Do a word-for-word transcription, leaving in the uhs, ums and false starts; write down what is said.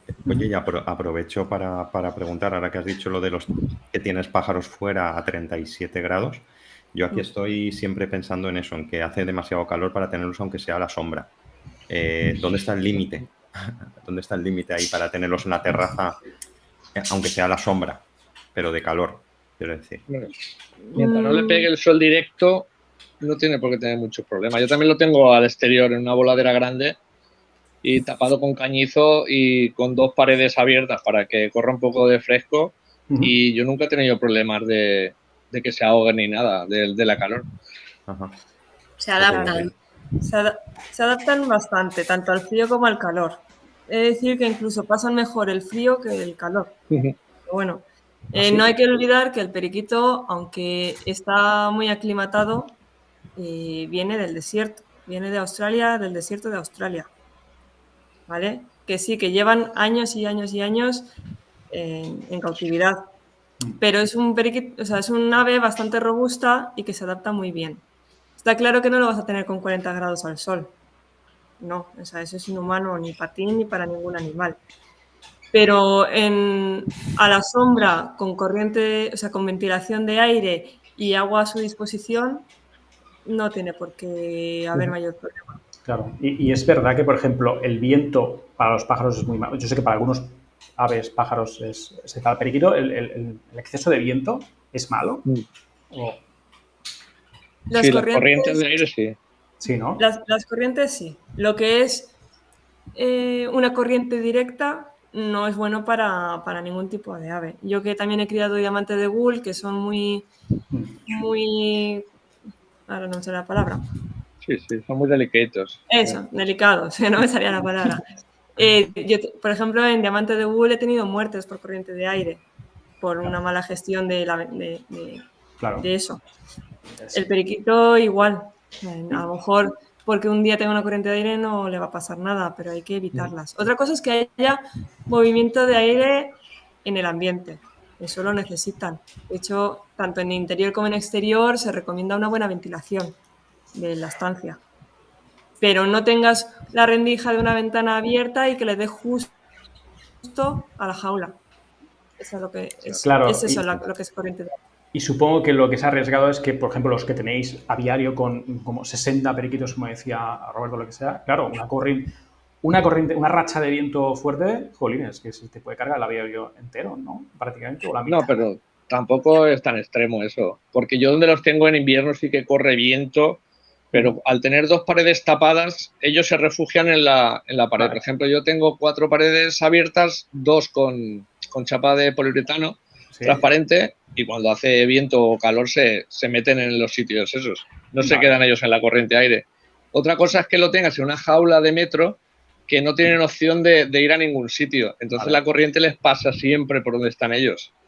Oye, y apro- aprovecho para, para preguntar, ahora que has dicho lo de los que tienes pájaros fuera a treinta y siete grados, yo aquí Mm. estoy siempre pensando en eso, en que hace demasiado calor para tenerlos aunque sea a la sombra. Eh, ¿dónde está el límite? ¿Dónde está el límite ahí para tenerlos en la terraza, eh, aunque sea a la sombra, pero de calor, quiero decir? Bueno, mientras no le Mm, pegue el sol directo, no tiene por qué tener muchos problemas. Yo también lo tengo al exterior en una voladera grande y tapado con cañizo y con dos paredes abiertas para que corra un poco de fresco ujú. y yo nunca he tenido problemas de, de que se ahoguen ni nada de, de la calor. Ajá. Se Ok, adaptan. ok. Se, ada- se adaptan bastante, tanto al frío como al calor. He de decir que incluso pasan mejor el frío que el calor. Pero bueno, eh, ¿Así? no hay que olvidar que el periquito, aunque está muy aclimatado, eh, viene del desierto, viene de Australia, del desierto de Australia, ¿vale? Que sí, que llevan años y años y años en, en cautividad, pero es un periquito, o sea, es un ave bastante robusta y que se adapta muy bien. Está claro que no lo vas a tener con cuarenta grados al sol, no, o sea, eso es inhumano ni para ti ni para ningún animal. Pero en, a la sombra, con corriente, o sea, con ventilación de aire y agua a su disposición, no tiene por qué haber mayor problema. Claro, y, y es verdad que, por ejemplo, el viento para los pájaros es muy malo. Yo sé que para algunos aves, pájaros, es, es para el periquito, el, el- el exceso de viento es malo. O, Las Sí, las corrientes corrientes, de aire sí. sí, ¿no? las, las corrientes sí. Lo que es eh, una corriente directa no es bueno para, para ningún tipo de ave. Yo que también he criado diamantes de wool, que son muy, muy, ahora no sé la palabra. Sí, sí, son muy delicados. Eso, delicados, no me salía la palabra. Eh, yo, por ejemplo, en diamante de wool he tenido muertes por corriente de aire, por una mala gestión de, la, de, de, Claro. de eso. El periquito igual. A lo mejor porque un día tenga una corriente de aire no le va a pasar nada, pero hay que evitarlas. Otra cosa es que haya movimiento de aire en el ambiente. Eso lo necesitan. De hecho, tanto en interior como en exterior se recomienda una buena ventilación de la estancia. Pero no tengas la rendija de una ventana abierta y que le dé justo a la jaula. Eso es lo que es, es Claro, eso y, lo que es corriente de aire. y supongo que lo que se ha arriesgado es que, por ejemplo, los que tenéis a diario con como sesenta periquitos, como decía Roberto, lo que sea, claro, una corriente, una corriente, una racha de viento fuerte, jolines, que se te puede cargar el aviario entero, ¿no? Prácticamente, o la No, mitad. pero tampoco es tan extremo eso, porque yo donde los tengo en invierno sí que corre viento, pero al tener dos paredes tapadas, ellos se refugian en la, en la pared. Vale. Por ejemplo, yo tengo cuatro paredes abiertas, dos con, con chapa de poliuretano Sí. transparente, y cuando hace viento o calor se, se meten en los sitios esos. No se Vale. quedan ellos en la corriente de aire. Otra cosa es que lo tengas en una jaula de metro que no tienen opción de, de ir a ningún sitio. Entonces Vale. la corriente les pasa siempre por donde están ellos.